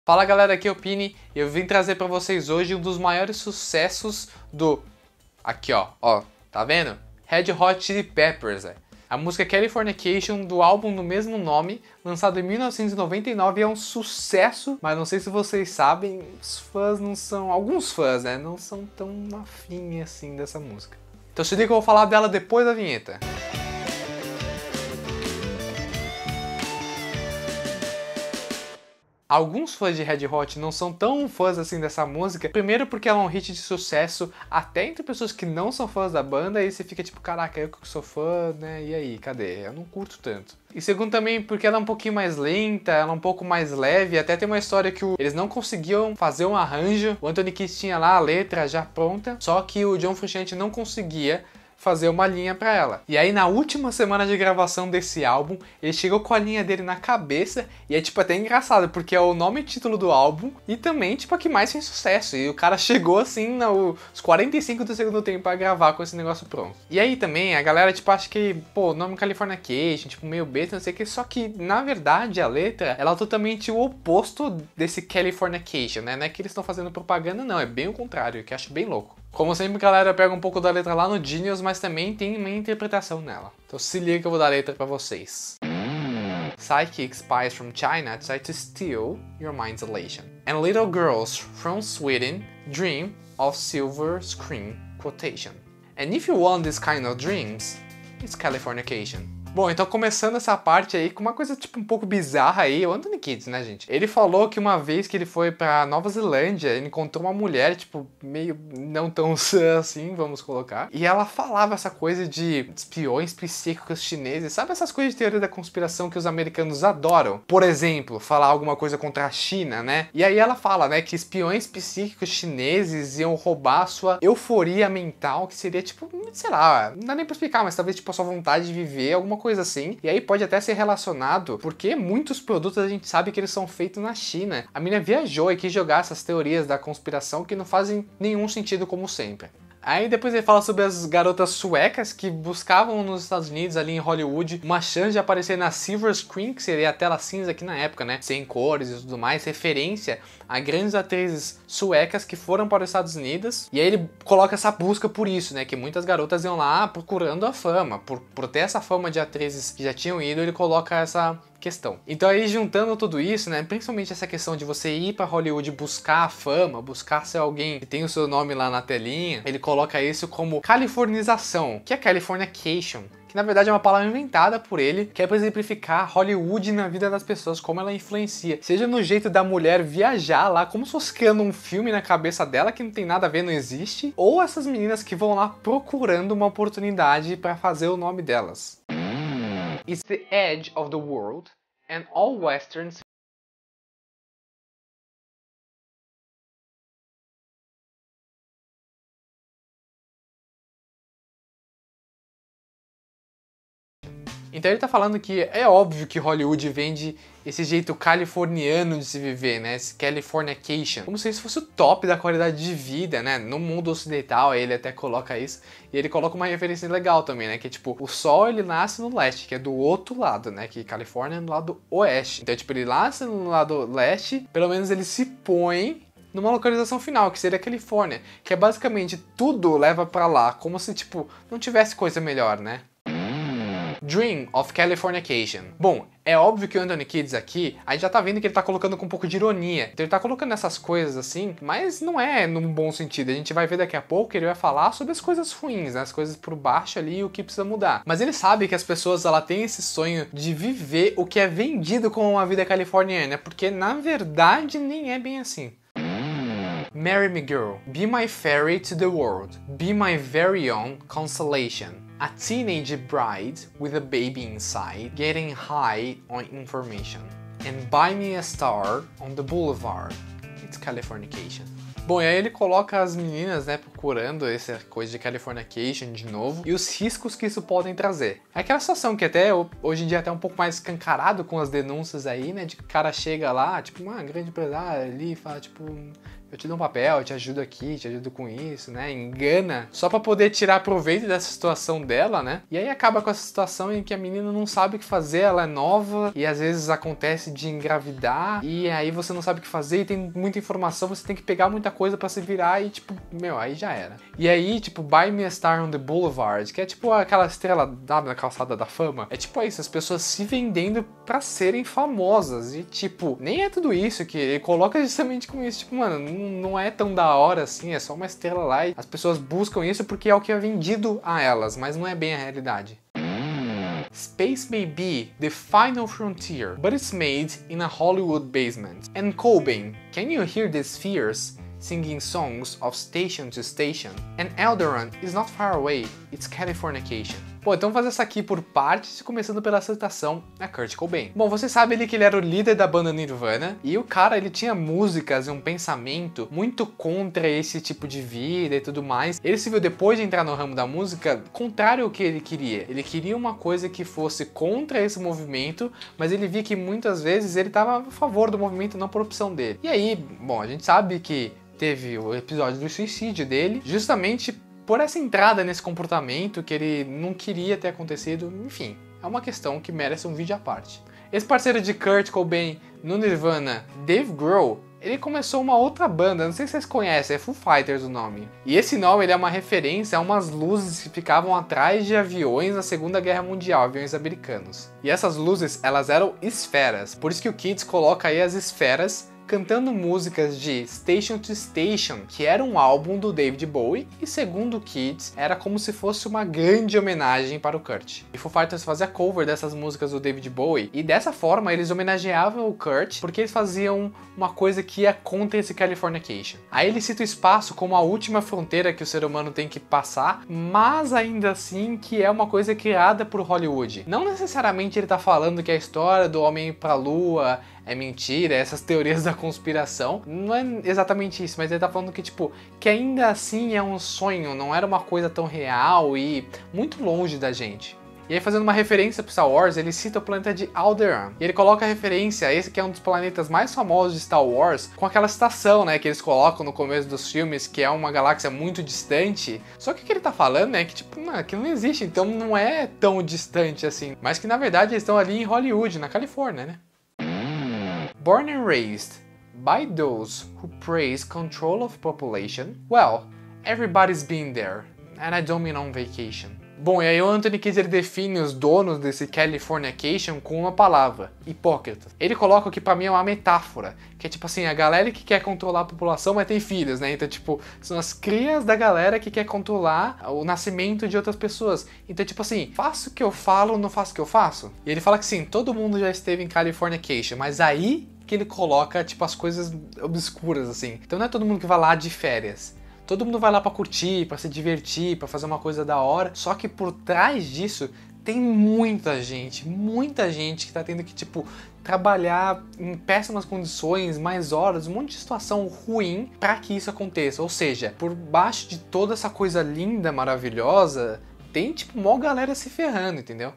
Fala galera, aqui é o Pini e eu vim trazer pra vocês hoje um dos maiores sucessos do... Aqui ó, tá vendo? Red Hot Chili Peppers, A música Californication do álbum do mesmo nome, lançado em 1999, é um sucesso, mas não sei se vocês sabem, os fãs não são... Alguns fãs, né, não são tão afins assim dessa música. Então se liga que eu vou falar dela depois da vinheta. Alguns fãs de Red Hot não são tão fãs assim dessa música, primeiro porque ela é um hit de sucesso até entre pessoas que não são fãs da banda, e você fica tipo, caraca, eu que sou fã, né, e aí, cadê? Eu não curto tanto. E segundo também porque ela é um pouquinho mais lenta, ela é um pouco mais leve, até tem uma história que eles não conseguiam fazer um arranjo, o Anthony Kiedis tinha lá a letra já pronta, só que o John Frusciante não conseguia fazer uma linha pra ela. E aí na última semana de gravação desse álbum, ele chegou com a linha dele na cabeça, e é tipo até engraçado, porque é o nome e título do álbum, e também tipo a que mais fez sucesso, e o cara chegou assim nos 45 do segundo tempo pra gravar com esse negócio pronto. E aí também a galera tipo acha que, pô, o nome Californication, tipo meio besta, não sei o que, só que na verdade a letra, ela é totalmente o oposto desse Californication, né? Não é que eles estão fazendo propaganda não, é bem o contrário, que eu acho bem louco. Como sempre, a galera pega um pouco da letra lá no Genius, mas também tem uma interpretação nela. Então se liga que eu vou dar a letra pra vocês. Psychic spies from China try to steal your mind's elation. And little girls from Sweden dream of silver screen quotation. And if you want this kind of dreams, it's Californication. Bom, então começando essa parte aí com uma coisa tipo um pouco bizarra aí, o Anthony Kiedis, né, gente? Ele falou que uma vez que ele foi pra Nova Zelândia, ele encontrou uma mulher, tipo, meio não tão sã assim, vamos colocar. E ela falava essa coisa de espiões psíquicos chineses, sabe essas coisas de teoria da conspiração que os americanos adoram? Por exemplo, falar alguma coisa contra a China, né? E aí ela fala, né, que espiões psíquicos chineses iam roubar a sua euforia mental, que seria tipo, sei lá, não dá nem pra explicar, mas talvez tipo a sua vontade de viver, alguma coisa assim, e aí pode até ser relacionado, porque muitos produtos a gente sabe que eles são feitos na China. A mina viajou e quis jogar essas teorias da conspiração que não fazem nenhum sentido como sempre. Aí depois ele fala sobre as garotas suecas que buscavam nos Estados Unidos, ali em Hollywood, uma chance de aparecer na Silver Screen, que seria a tela cinza aqui na época, né? Sem cores e tudo mais, referência a grandes atrizes suecas que foram para os Estados Unidos. E aí ele coloca essa busca por isso, né? Que muitas garotas iam lá procurando a fama. Por ter essa fama de atrizes que já tinham ido, ele coloca essa questão. Então aí juntando tudo isso, né, principalmente essa questão de você ir para Hollywood buscar a fama, buscar ser alguém que tem o seu nome lá na telinha, ele coloca isso como californização, que é Californication, que na verdade é uma palavra inventada por ele, que é para exemplificar Hollywood na vida das pessoas, como ela influencia, seja no jeito da mulher viajar lá, como se fosse criando um filme na cabeça dela que não tem nada a ver, não existe, ou essas meninas que vão lá procurando uma oportunidade para fazer o nome delas. It's the edge of the world, and all westerns Então ele tá falando que é óbvio que Hollywood vende esse jeito californiano de se viver, né? Esse Californication. Como se isso fosse o top da qualidade de vida, né? No mundo ocidental, ele até coloca isso. E ele coloca uma referência legal também, né? Que é tipo, o sol ele nasce no leste, que é do outro lado, né? Que Califórnia é no lado oeste. Então, tipo, ele nasce no lado leste, pelo menos ele se põe numa localização final, que seria a Califórnia. Que é basicamente tudo leva pra lá, como se, tipo, não tivesse coisa melhor, né? Dream of Californication. Bom, é óbvio que o Anthony Kiedis aqui, a gente já tá vendo que ele tá colocando com um pouco de ironia. Então ele tá colocando essas coisas assim, mas não é num bom sentido. A gente vai ver daqui a pouco que ele vai falar sobre as coisas ruins, né? As coisas por baixo ali e o que precisa mudar. Mas ele sabe que as pessoas, ela tem esse sonho de viver o que é vendido como uma vida californiana, porque na verdade nem é bem assim. Marry me girl, be my fairy to the world, be my very own consolation. A teenage bride with a baby inside, getting high on information. And buy me a star on the boulevard. It's Californication. Bom, e aí ele coloca as meninas, né, procurando essa coisa de Californication de novo e os riscos que isso podem trazer. É aquela situação que até hoje em dia é até um pouco mais escancarado com as denúncias aí, né, de que o cara chega lá, tipo, uma grande empresária ali e fala, tipo, eu te dou um papel, eu te ajudo aqui, te ajudo com isso, né? Engana, só pra poder tirar proveito dessa situação dela, né? E aí acaba com essa situação em que a menina não sabe o que fazer, ela é nova, e às vezes acontece de engravidar, e aí você não sabe o que fazer, e tem muita informação, você tem que pegar muita coisa pra se virar, e tipo, meu, aí já era. E aí, tipo, Buy Me a Star on the Boulevard, que é tipo aquela estrela na calçada da fama, é tipo isso, as pessoas se vendendo pra serem famosas, e tipo, nem é tudo isso que ele coloca justamente com isso, tipo, mano, não é tão da hora assim, é só uma estrela lá e as pessoas buscam isso porque é o que é vendido a elas, mas não é bem a realidade. Space may be the final frontier, but it's made in a Hollywood basement. And Cobain, can you hear these fears? Singing songs of station to station. And Eldoran is not far away, it's Californication. Bom, então vamos fazer essa aqui por partes, começando pela citação a Kurt Cobain. Bom, você sabe ali que ele era o líder da banda Nirvana, e o cara, ele tinha músicas e um pensamento muito contra esse tipo de vida e tudo mais. Ele se viu, depois de entrar no ramo da música, contrário ao que ele queria. Ele queria uma coisa que fosse contra esse movimento, mas ele via que muitas vezes ele estava a favor do movimento, não por opção dele. E aí, bom, a gente sabe que teve o episódio do suicídio dele, justamente por essa entrada nesse comportamento que ele não queria ter acontecido. Enfim, é uma questão que merece um vídeo à parte. Esse parceiro de Kurt Cobain no Nirvana, Dave Grohl, ele começou uma outra banda, não sei se vocês conhecem, é Foo Fighters o nome. E esse nome ele é uma referência a umas luzes que ficavam atrás de aviões na Segunda Guerra Mundial, aviões americanos. E essas luzes, elas eram esferas, por isso que o Kids coloca aí as esferas cantando músicas de Station to Station, que era um álbum do David Bowie, e segundo o Kids, era como se fosse uma grande homenagem para o Kurt. E Foo Fighters fazia cover dessas músicas do David Bowie, e dessa forma eles homenageavam o Kurt, porque eles faziam uma coisa que ia contra esse Californication. Aí ele cita o espaço como a última fronteira que o ser humano tem que passar, mas ainda assim que é uma coisa criada por Hollywood. Não necessariamente ele tá falando que a história do homem ir pra lua é mentira, essas teorias da conspiração, não é exatamente isso, mas ele tá falando que, tipo, que ainda assim é um sonho, não era uma coisa tão real e muito longe da gente. E aí, fazendo uma referência pro Star Wars, ele cita o planeta de Alderaan. E ele coloca a referência a esse que é um dos planetas mais famosos de Star Wars, com aquela estação, né, que eles colocam no começo dos filmes, que é uma galáxia muito distante. Só que o que ele tá falando é que, tipo, não, aquilo não existe, então não é tão distante assim. Mas que, na verdade, eles estão ali em Hollywood, na Califórnia, né? Born and raised by those who praise control of population, well, everybody's been there, and I don't mean on vacation. Bom, e aí o Anthony Kiedis ele define os donos desse Californication com uma palavra, hipócrita. Ele coloca o que pra mim é uma metáfora, que é tipo assim, a galera que quer controlar a população, mas tem filhos, né? Então, tipo, são as crias da galera que quer controlar o nascimento de outras pessoas. Então, tipo assim, faço o que eu falo, não faço o que eu faço? E ele fala que sim, todo mundo já esteve em Californication, mas aí que ele coloca, tipo, as coisas obscuras, assim. Então não é todo mundo que vai lá de férias. Todo mundo vai lá pra curtir, pra se divertir, pra fazer uma coisa da hora. Só que por trás disso tem muita gente que tá tendo que, tipo, trabalhar em péssimas condições, mais horas, um monte de situação ruim pra que isso aconteça. Ou seja, por baixo de toda essa coisa linda, maravilhosa, tem, tipo, mó galera se ferrando, entendeu?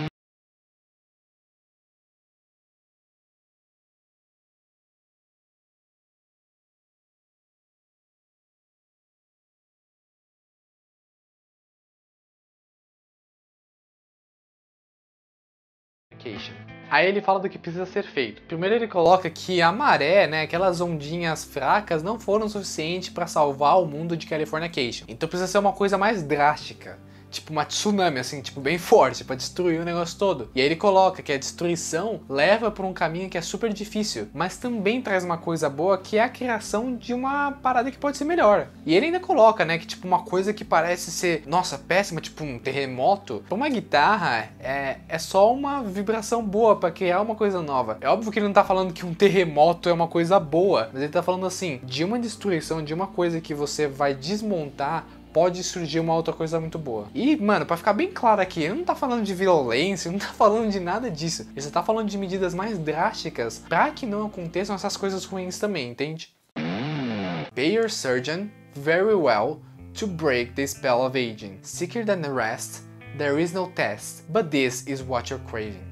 Aí ele fala do que precisa ser feito. Primeiro ele coloca que a maré, né, aquelas ondinhas fracas não foram suficientes para salvar o mundo de Californication. Então precisa ser uma coisa mais drástica. Tipo uma tsunami, assim, tipo bem forte, pra destruir o negócio todo. E aí ele coloca que a destruição leva por um caminho que é super difícil, mas também traz uma coisa boa, que é a criação de uma parada que pode ser melhor. E ele ainda coloca, né, que tipo uma coisa que parece ser, nossa, péssima, tipo um terremoto, pra uma guitarra é só uma vibração boa pra criar uma coisa nova. É óbvio que ele não tá falando que um terremoto é uma coisa boa, mas ele tá falando assim, de uma destruição, de uma coisa que você vai desmontar, pode surgir uma outra coisa muito boa. E, mano, pra ficar bem claro aqui, ele não tá falando de violência, não tá falando de nada disso. Ele só tá falando de medidas mais drásticas pra que não aconteçam essas coisas ruins também, entende? Pay your surgeon very well to break the spell of aging. Sicker than the rest, there is no test, but this is what you're craving.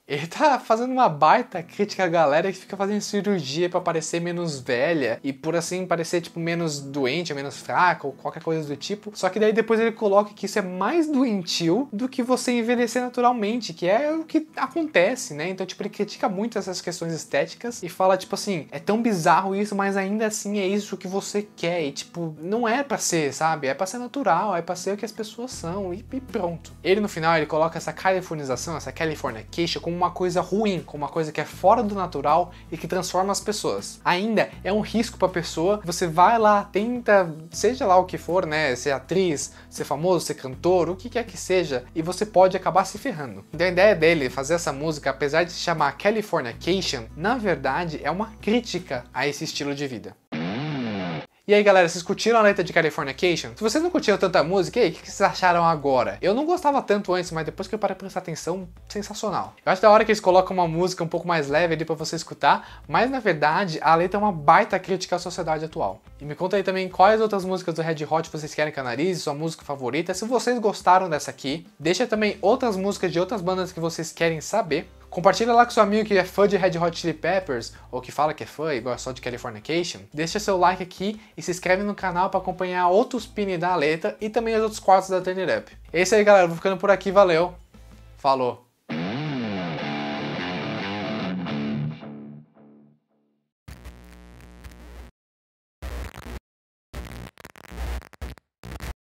Ele tá fazendo uma baita crítica à galera que fica fazendo cirurgia pra parecer menos velha e por assim parecer tipo menos doente, ou menos fraca ou qualquer coisa do tipo. Só que daí depois ele coloca que isso é mais doentio do que você envelhecer naturalmente, que é o que acontece, né? Então tipo ele critica muito essas questões estéticas e fala tipo assim, é tão bizarro isso, mas ainda assim é isso que você quer e tipo, não é pra ser, sabe? É pra ser natural, é pra ser o que as pessoas são e pronto. Ele no final ele coloca essa californização, essa californication como uma coisa ruim, como uma coisa que é fora do natural e que transforma as pessoas. Ainda é um risco pra pessoa, você vai lá, tenta, seja lá o que for, né, ser atriz, ser famoso, ser cantor, o que quer que seja, e você pode acabar se ferrando. Então a ideia dele fazer essa música, apesar de se chamar Californication, na verdade é uma crítica a esse estilo de vida. E aí galera, vocês curtiram a letra de Californication? Se vocês não curtiram tanta música, e aí, o que vocês acharam agora? Eu não gostava tanto antes, mas depois que eu parei pra prestar atenção, sensacional. Eu acho da hora que eles colocam uma música um pouco mais leve ali pra você escutar, mas na verdade a letra é uma baita crítica à sociedade atual. E me conta aí também quais outras músicas do Red Hot vocês querem que eu analise, sua música favorita, se vocês gostaram dessa aqui. Deixa também outras músicas de outras bandas que vocês querem saber. Compartilha lá com seu amigo que é fã de Red Hot Chili Peppers, ou que fala que é fã e gosta só de Californication. Deixa seu like aqui e se inscreve no canal para acompanhar outros pini da letra e também os outros quadros da Turn It Up. É isso aí galera, vou ficando por aqui, valeu, falou!